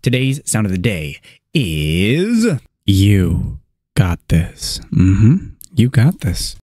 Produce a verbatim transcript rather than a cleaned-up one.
Today's sound of the day is you got this. Mm-hmm. You got this.